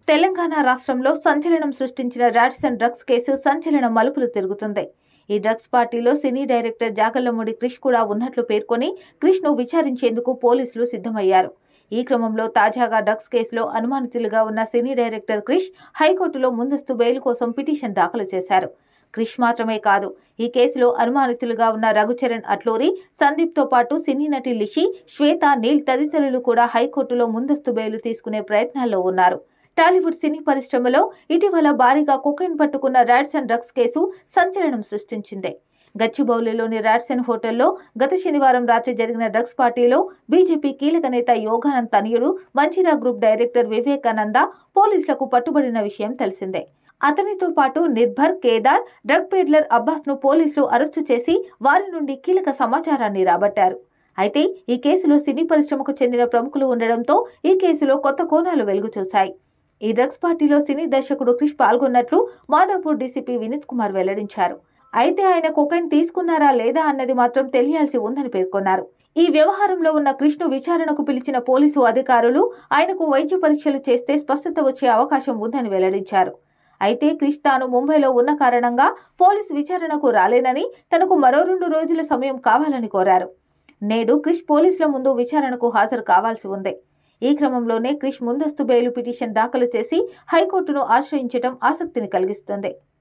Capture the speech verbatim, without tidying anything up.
తెలంగాణ రాష్ట్రంలో సంచలనం సృష్టించిన రాడ్సన్ డ్రగ్స్ కేసు సంచలన మలుపులు తిరుగుతుంది. ఈ డ్రగ్స్ పార్టీలో సినీ డైరెక్టర్ జాగళ్లమూడి క్రిష్ కూడా ఉన్నట్లు పేర్కొని క్రిష్ ను విచారించేందుకు పోలీసులు సిద్ధమయ్యారు. ఈ క్రమంలో తాజాగా డ్రగ్స్ కేసులో అనుమానితులుగా ఉన్న సినీ డైరెక్టర్ క్రిష్ హైకోర్టులో ముందస్తు బెయిల్ కోసం పిటిషన్ దాఖలు చేశారు. క్రిష్ మాత్రమే కాదు, ఈ కేసులో అనుమానితులుగా ఉన్న రఘుచరణ్ అట్లూరి, సందీప్ తో పాటు సినీ నటి లిషి, శ్వేత, నీల్ తదితరులు కూడా హైకోర్టులో ముందస్తు బెయిల్ తీసుకునే ప్రయత్నాల్లో ఉన్నారు. టాలీవుడ్ సినీ పరిశ్రమలో ఇటీవల భారీగా కొకైన్ పట్టుకున్న రాడ్సన్ డ్రగ్స్ కేసు సంచలనం సృష్టించింది. గచ్చిబౌలిలోని రాడ్సన్ హోటల్లో గత శనివారం రాత్రి జరిగిన డ్రగ్స్ పార్టీలో బీజేపీ కీలక నేత యోగానంద్ తనయుడు, మంచిరా గ్రూప్ డైరెక్టర్ వివేకానంద పోలీసులకు పట్టుబడిన విషయం తెలిసిందే. అతనితో పాటు నిర్భర్, కేదార్, డ్రగ్ పేడ్లర్ అబ్బాస్ ను పోలీసులు అరెస్టు చేసి వారి నుండి కీలక సమాచారాన్ని రాబట్టారు. అయితే ఈ కేసులో సినీ పరిశ్రమకు చెందిన ప్రముఖులు ఉండడంతో ఈ కేసులో కొత్త కోణాలు వెలుగు చూశాయి. ఈ డ్రగ్స్ పార్టీలో సినీ దర్శకుడు క్రిష్ పాల్గొన్నట్లు మాదాపూర్ డీసీపీ వినీత్ కుమార్ వెల్లడించారు. అయితే ఆయన కొకైన్ తీసుకున్నారా లేదా అన్నది మాత్రం తెలియాల్సి ఉందని పేర్కొన్నారు. ఈ వ్యవహారంలో ఉన్న క్రిష్ ను విచారణకు పిలిచిన పోలీసు అధికారులు ఆయనకు వైద్య పరీక్షలు చేస్తే స్పష్టత వచ్చే అవకాశం ఉందని వెల్లడించారు. అయితే క్రిష్ తాను ముంబైలో ఉన్న కారణంగా పోలీసు విచారణకు రాలేనని, తనకు మరో రెండు రోజుల సమయం కావాలని కోరారు. నేడు క్రిష్ పోలీసుల ముందు విచారణకు హాజరు కావాల్సి ఉంది. ఈ క్రమంలోనే క్రిష్ ముందస్తు బెయిల్ పిటిషన్ దాఖలు చేసి హైకోర్టును ఆశ్రయించడం ఆసక్తిని కలిగిస్తుంది.